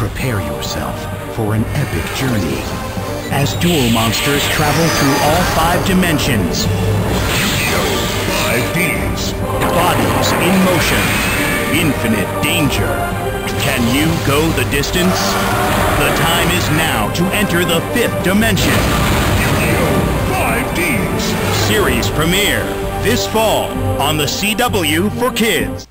Prepare yourself for an epic journey as duel monsters travel through all 5 dimensions. Yugioh 5Ds. Bodies in motion. Infinite danger. Can you go the distance? The time is now to enter the 5th dimension. Yugioh 5Ds. Series premiere this fall on the CW for Kids.